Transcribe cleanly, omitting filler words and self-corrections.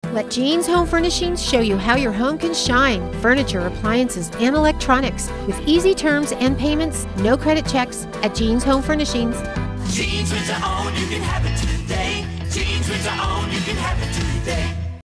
Let Jean's Home Furnishings show you how your home can shine. Furniture, appliances, and electronics with easy terms and payments, no credit checks at Jean's Home Furnishings. Jeans with your own, you can have it.